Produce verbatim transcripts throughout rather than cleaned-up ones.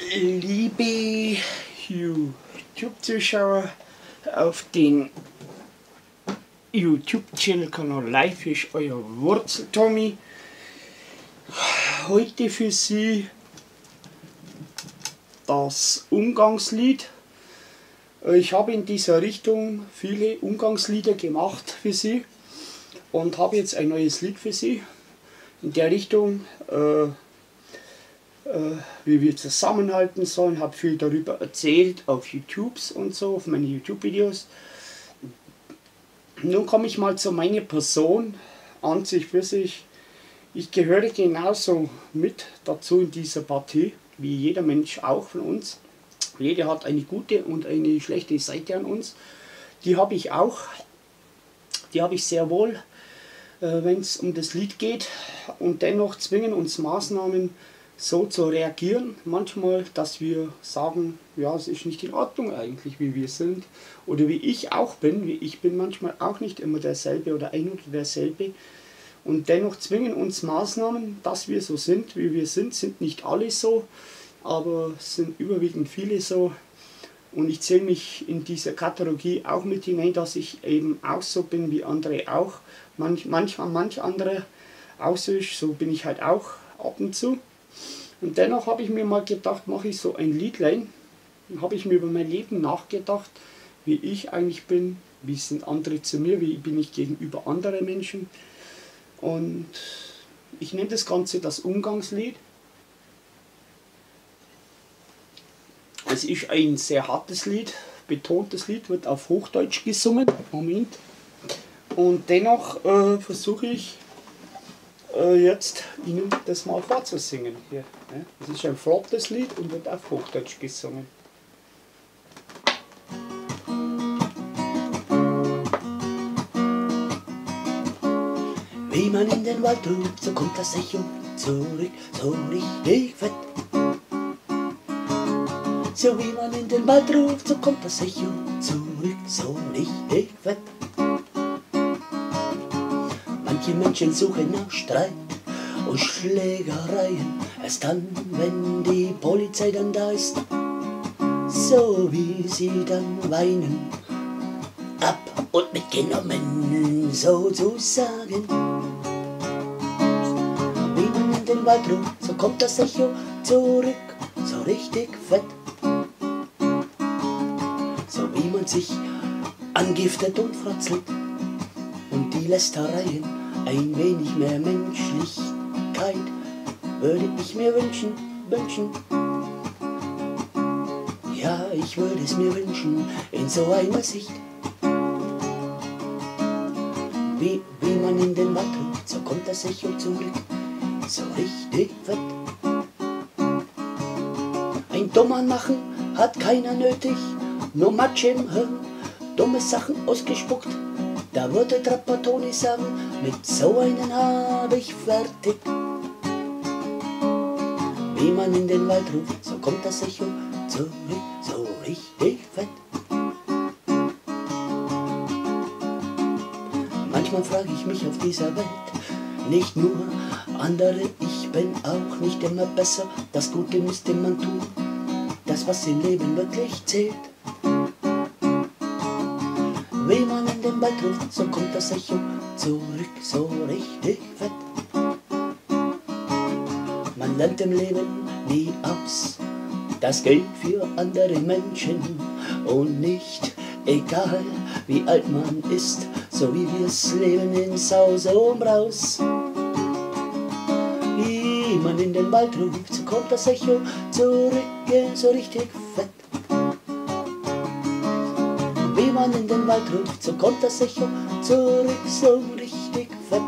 Liebe YouTube-Zuschauer auf den YouTube-Channel-Kanal Live ist euer Wurzel-Tommy. Heute für Sie das Umgangslied. Ich habe in dieser Richtung viele Umgangslieder gemacht für Sie und habe jetzt ein neues Lied für Sie in der Richtung, äh, äh, wie wir zusammenhalten sollen. Habe viel darüber erzählt auf YouTube und so, auf meine YouTube-Videos. Nun komme ich mal zu meiner Person an sich für sich. Ich gehöre genauso mit dazu in dieser Partie, wie jeder Mensch auch von uns. Jeder hat eine gute und eine schlechte Seite an uns. Die habe ich auch. Die habe ich sehr wohl, äh, wenn es um das Lied geht. Und dennoch zwingen uns Maßnahmen so zu reagieren. Manchmal, dass wir sagen, ja, es ist nicht in Ordnung eigentlich, wie wir sind. Oder wie ich auch bin. Wie ich bin manchmal auch nicht immer derselbe oder ein oder derselbe. Und dennoch zwingen uns Maßnahmen, dass wir so sind, wie wir sind. Sind nicht alle so, aber es sind überwiegend viele so. Und ich zähle mich in dieser Kategorie auch mit hinein, dass ich eben auch so bin wie andere auch. Manch, manch, manch andere auch so ist, so bin ich halt auch ab und zu. Und dennoch habe ich mir mal gedacht, mache ich so ein Liedlein. Dann habe ich mir über mein Leben nachgedacht, wie ich eigentlich bin, wie sind andere zu mir, wie bin ich gegenüber anderen Menschen. Und ich nenne das Ganze das Umgangslied. Es ist ein sehr hartes Lied, betontes Lied, wird auf Hochdeutsch gesungen. Moment. Und dennoch äh, versuche ich äh, jetzt Ihnen das mal vorzusingen. Hier, ne? Das ist ein flottes Lied und wird auf Hochdeutsch gesungen. Wie man in den Wald ruft, so kommt das Echo zurück, so richtig fett. So wie man in den Wald ruft, so kommt das Echo zurück, so richtig fett. Manche Menschen suchen nach Streit und Schlägereien, erst dann, wenn die Polizei dann da ist, so wie sie dann weinen, ab und mitgenommen, sozusagen. Wie man in den Wald ruft, so kommt das Echo zurück, so richtig fett. So wie man sich angiftet und fratzelt und die Lästereien, ein wenig mehr Menschlichkeit würde ich mir wünschen, wünschen. Ja, ich würde es mir wünschen in so einer Sicht. Wie, wie man in den Wald ruft, so kommt das Echo zurück, so richtig fett. Ein dummer Machen hat keiner nötig, nur Matsch im Hirn, dumme Sachen ausgespuckt. Da würde Trapattoni sagen, mit so einen hab ich fertig. Wie man in den Wald ruft, so kommt das Echo zurück, so richtig fett. Manchmal frage ich mich auf dieser Welt, nicht nur andere, ich bin auch nicht immer besser. Das Gute müsste man tun, das was im Leben wirklich zählt. Wie man in den Wald ruft, so kommt das Echo zurück, so richtig fett. Man lernt im Leben nie aus, das gilt für andere Menschen und nicht egal wie alt man ist, so wie wir's leben in Sause und Braus. Wie man in den Wald ruft, so kommt das Echo zurück, so richtig fett. Wie man in den Wald ruft, so kommt das Echo zurück, so richtig fett.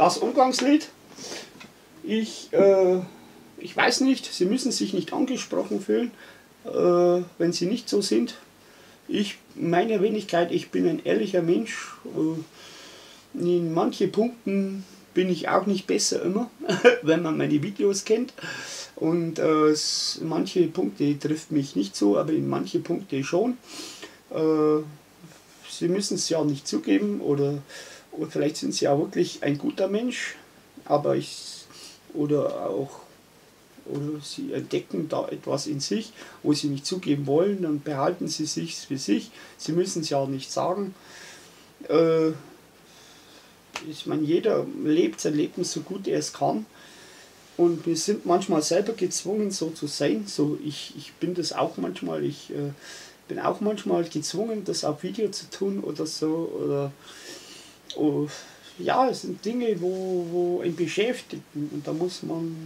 das Umgangslied. Ich, äh, ich weiß nicht, Sie müssen sich nicht angesprochen fühlen, äh, wenn Sie nicht so sind. Ich, meine Wenigkeit, ich bin ein ehrlicher Mensch. Äh, in manchen Punkten bin ich auch nicht besser immer, wenn man meine Videos kennt. Und äh, manche Punkte trifft mich nicht so, aber in manche Punkte schon. Äh, Sie müssen es ja nicht zugeben oder, oder vielleicht sind Sie auch wirklich ein guter Mensch, aber ich, oder auch oder Sie entdecken da etwas in sich, wo Sie nicht zugeben wollen, dann behalten Sie es für sich. Sie müssen es ja auch nicht sagen. Äh, ich meine, jeder lebt sein Leben so gut er es kann. Und wir sind manchmal selber gezwungen, so zu sein. So, ich, ich bin das auch manchmal. Ich äh, bin auch manchmal gezwungen, das auf Video zu tun oder so. Oder, oh, ja, es sind Dinge, wo, wo einen beschäftigen. Und da muss man.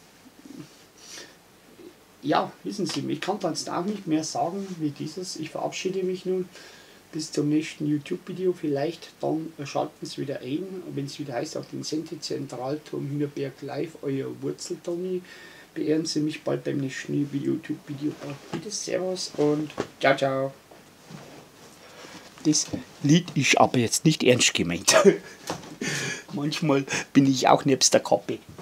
Ja, wissen Sie, ich kann jetzt auch nicht mehr sagen wie dieses. Ich verabschiede mich nun. Bis zum nächsten YouTube-Video. Vielleicht dann schalten Sie wieder ein, wenn es wieder heißt, auf den Sendezentralturm Hühnerberg live, euer Wurzeltommy. Beehren Sie mich bald beim nächsten YouTube-Video. Bitte Servus und ciao, ciao. Das Lied ist aber jetzt nicht ernst gemeint. Manchmal bin ich auch nebst der Kappe.